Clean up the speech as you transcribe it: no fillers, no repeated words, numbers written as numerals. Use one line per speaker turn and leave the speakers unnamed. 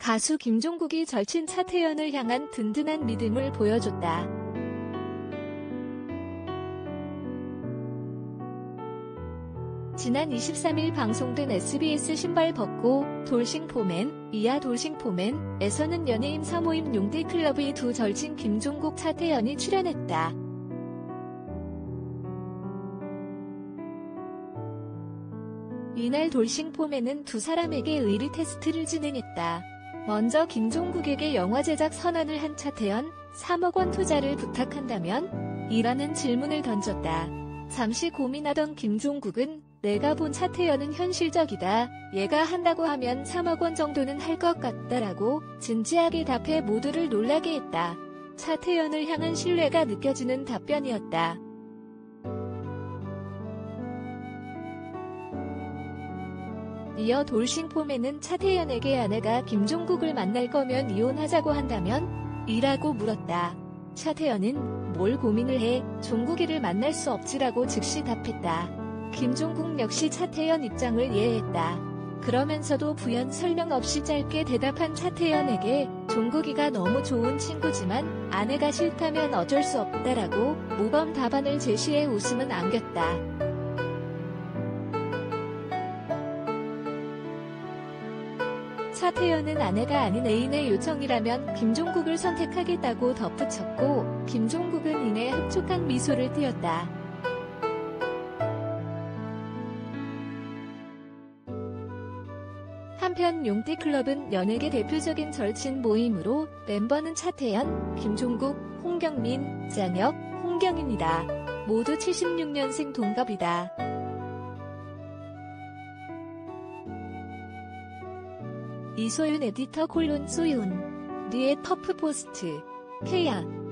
가수 김종국이 절친 차태현을 향한 든든한 믿음을 보여줬다. 지난 23일 방송된 SBS 신발 벗고 돌싱포맨, 이하 돌싱포맨에서는 연예인 사모임 용띠클럽의 두 절친 김종국, 차태현이 출연했다. 이날 돌싱포맨은 두 사람에게 의리 테스트를 진행했다. 먼저 김종국에게 영화 제작 선언을 한 차태현, 3억 원 투자를 부탁한다면? 이라는 질문을 던졌다. 잠시 고민하던 김종국은 내가 본 차태현은 현실적이다. 얘가 한다고 하면 3억 원 정도는 할 것 같다라고 진지하게 답해 모두를 놀라게 했다. 차태현을 향한 신뢰가 느껴지는 답변이었다. 이어 돌싱포맨은 차태현에게 아내가 김종국을 만날 거면 이혼하자고 한다면? 이라고 물었다. 차태현은 뭘 고민을 해, 종국이를 만날 수 없지라고 즉시 답했다. 김종국 역시 차태현 입장을 이해했다. 그러면서도 부연 설명 없이 짧게 대답한 차태현에게 종국이가 너무 좋은 친구지만 아내가 싫다면 어쩔 수 없다라고 모범 답안을 제시해 웃음은 안겼다. 차태현은 아내가 아닌 애인의 요청이라면 김종국을 선택하겠다고 덧붙였고, 김종국은 이내 흡족한 미소를 띄었다. 한편 용띠클럽은 연예계 대표적인 절친 모임으로 멤버는 차태현, 김종국, 홍경민, 장혁, 홍경인이다. 모두 76년생 동갑이다. 이소윤 에디터 소윤. 뉘의 퍼프포스트. 케야.